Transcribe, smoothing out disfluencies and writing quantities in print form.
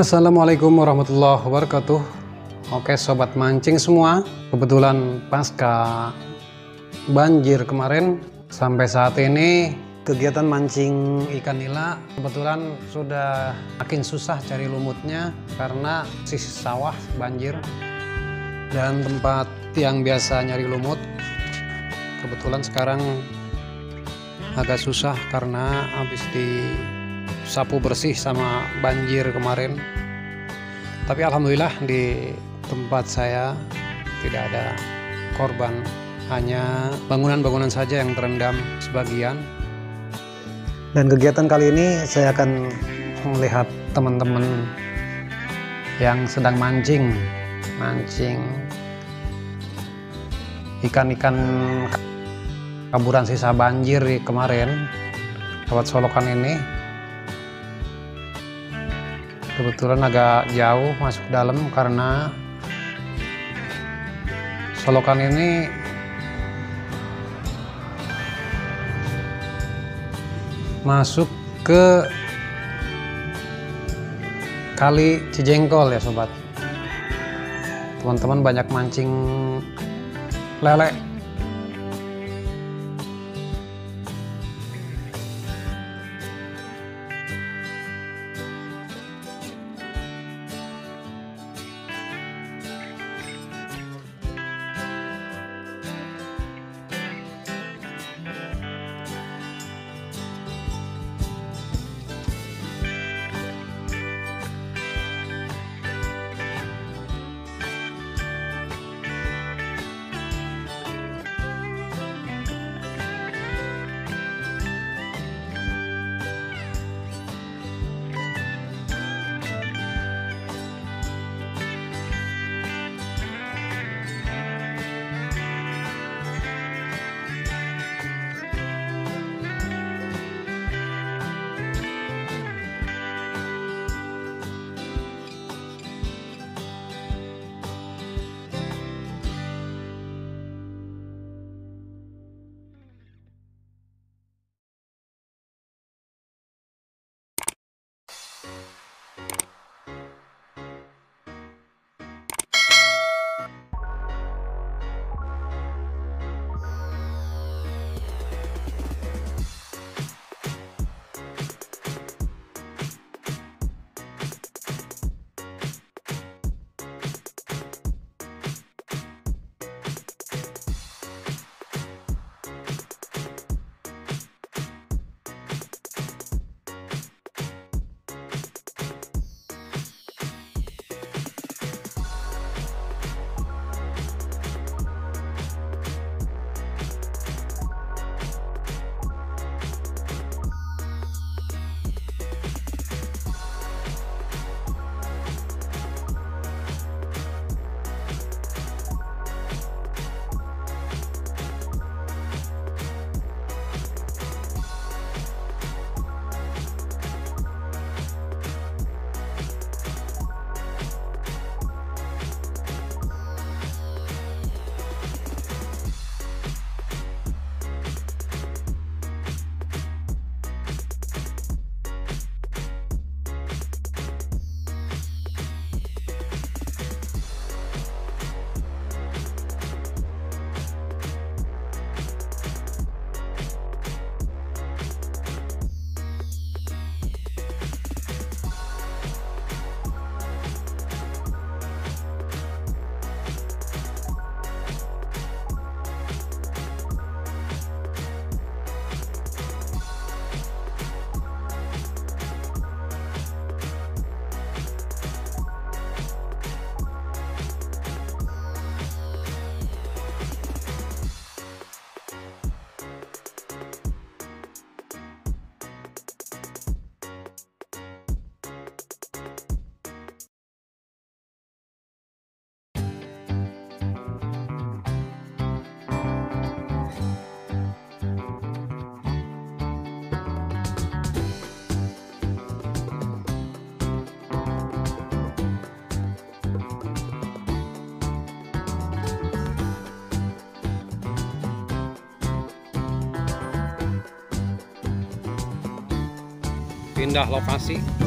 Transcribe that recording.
Assalamualaikum warahmatullahi wabarakatuh. Oke sobat mancing semua, kebetulan pasca banjir kemarin sampai saat ini kegiatan mancing ikan nila kebetulan sudah makin susah cari lumutnya karena sisi sawah banjir, dan tempat yang biasa nyari lumut kebetulan sekarang agak susah karena habis disapu bersih sama banjir kemarin. Tapi alhamdulillah di tempat saya tidak ada korban, hanya bangunan-bangunan saja yang terendam sebagian. Dan kegiatan kali ini saya akan melihat teman-teman yang sedang mancing ikan-ikan kaburan sisa banjir kemarin lewat solokan ini. Kebetulan agak jauh masuk dalam karena solokan ini masuk ke Kali Cijengkol ya sobat. Teman-teman banyak mancing lele. pindah lokasi.